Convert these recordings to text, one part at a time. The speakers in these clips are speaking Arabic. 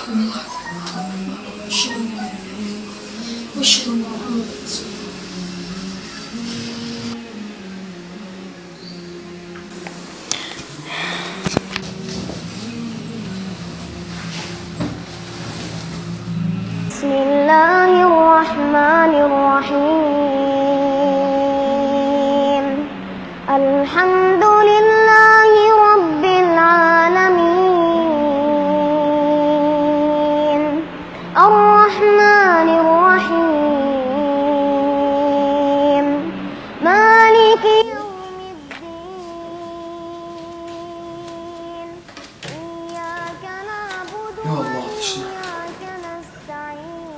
الله أشهد أن لا إله إلا الله وأشهد أن محمدا رسول الله. بسم الله الرحمن الرحيم. الحمد لله رب العالمين الرحمن الرحيم مالك يوم الدين إياك نعبد يا الله وإياك نستعين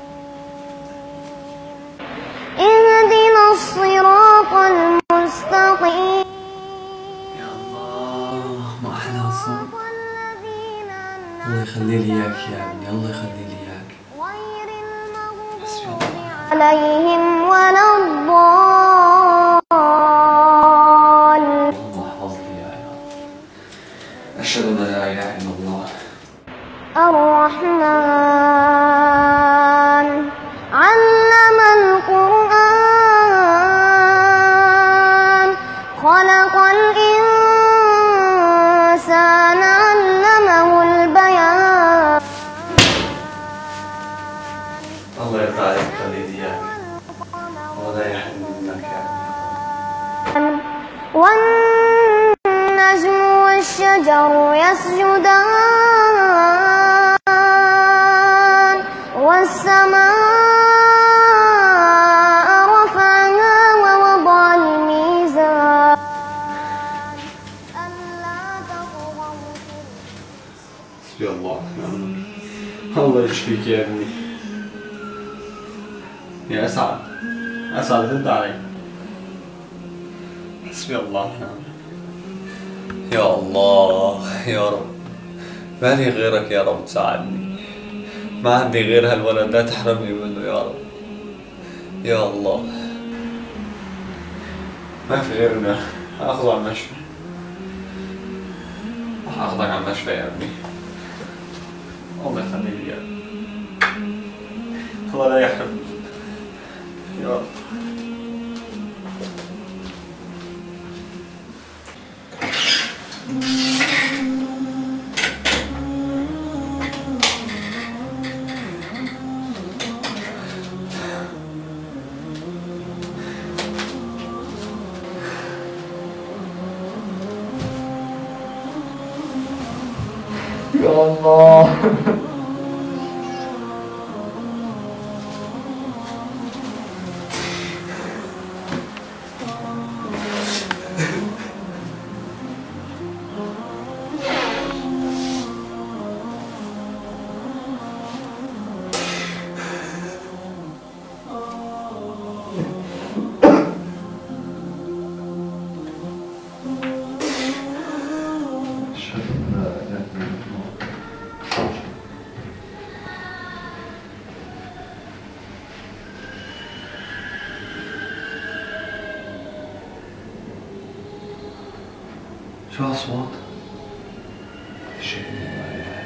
اهدنا الصراط المستقيم يا الله ما أحلى الصوت. الله يخلي لي إياك يا ابني، الله يخلي لي إياك. غير حسبي المغضوب الله. عليهم ولا الضالين. الله احفظني يا رب. أشهد أن لا إله إلا الله. الرحمن علم القرآن خلق الإنسان علمه البيان. الله يرضى عليك خلي لي إياك. ولا يحرمني منك يا ابني. والنجم والشجر يسجدان والسماء رفعها ووضع الميزان ألا تطغوا حسبي الله. الله يشفيك يا ابني. يا أسعد، أسعد رد علي. حسبي الله. يا الله يا رب، ما لي غيرك يا رب تساعدني. ما عندي غير هالولد، لا تحرمني منه يا رب. يا الله ما في غيرنا. أخذ على المشفى، راح أخذك على المشفى يا ابني. الله يخلي لي إياك. الله لا يحرمني يا رب. يا الله شو هالأصوات؟ شيء لا إله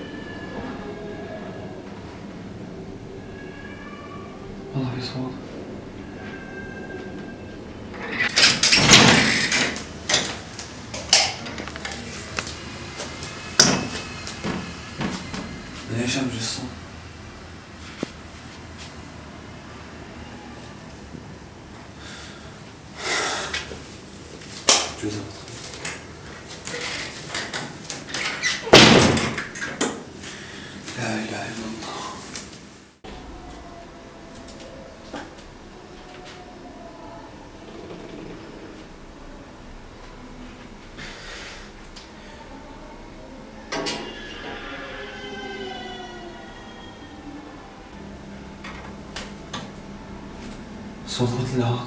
والله في صوت. ليش أمجي الصوت؟ جزء لا إله إلا الله. صوت مثل هذا.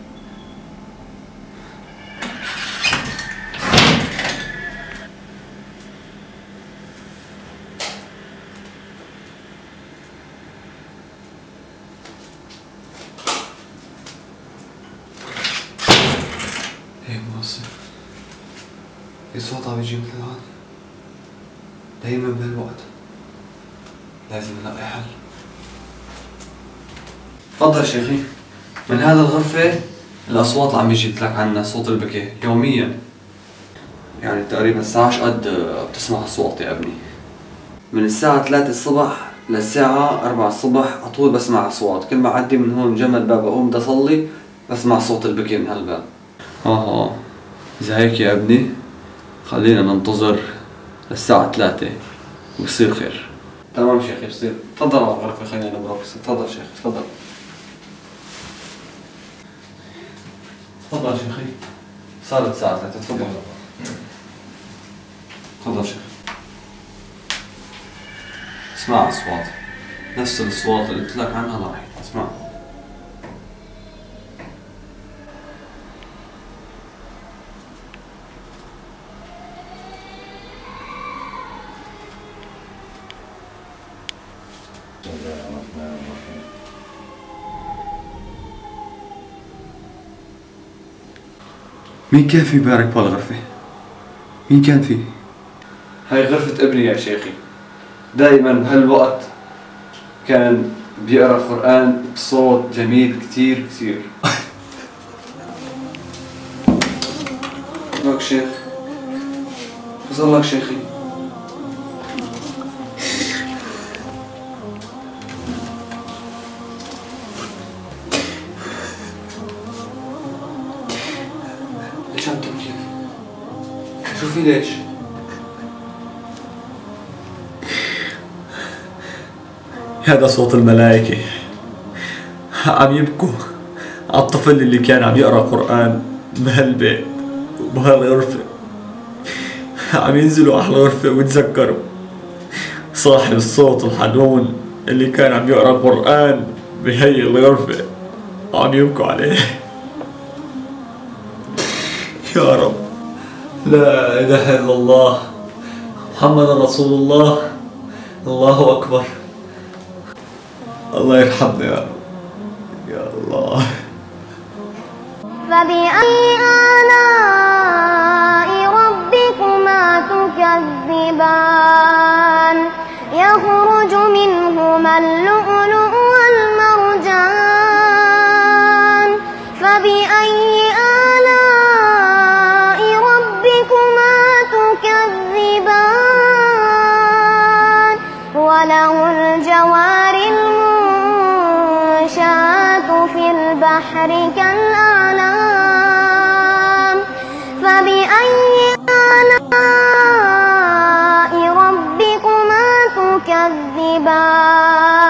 ايه منصف، في صوت عم يجي مثل هذا دايما بهالوقت. لازم نلاقي حل. تفضل شيخي. من هذا الغرفة الأصوات اللي عم يجي لك عنها صوت البكي يوميا. يعني تقريبا الساعة قد بتسمع أصوات يا ابني؟ من الساعة 3 الصبح للساعة 4 الصبح على طول بسمع أصوات، كل ما أعدي من هون جنب الباب أقوم بدي أصلي بسمع صوت البكي من هالباب. إذا هيك يا ابني خلينا ننتظر للساعة 3 ويصير خير. تمام شيخي بصير. تفضل على الغرفة خلينا نبرك. تفضل شيخي تفضل. تفضل شيخي. صارت الساعة 3 تفضل. تفضل شيخي. اسمع أصوات نفس الأصوات اللي قلت لك عنها راح اسمع. مين كان في بارك بهالغرفة؟ مين كان في؟ هاي غرفة ابني يا شيخي، دائما بهالوقت كان بيقرأ قرآن بصوت جميل كتير كتير. لك شيخ، شو صار لك شيخي؟ ليش عم تبكي؟ شو في ليش؟ هذا صوت الملائكة عم يبكوا على الطفل اللي كان عم يقرأ قرآن بهالبيت وبهالغرفة. عم ينزلوا على الغرفة ويتذكروا صاحب الصوت الحنون اللي كان عم يقرأ قرآن بهي الغرفة وعم يبكوا عليه. يا رب، لا إله إلا الله محمد رسول الله. الله أكبر. الله يرحمنا يا رب. يا الله. فبأي آلاء ربكما تكذبان يخرج منهما اللؤلؤ والمرجان فبأي آلاء ربكما تكذبان وله الجوار في البحر كالأعلام فبأي آلاء ربكما تكذبان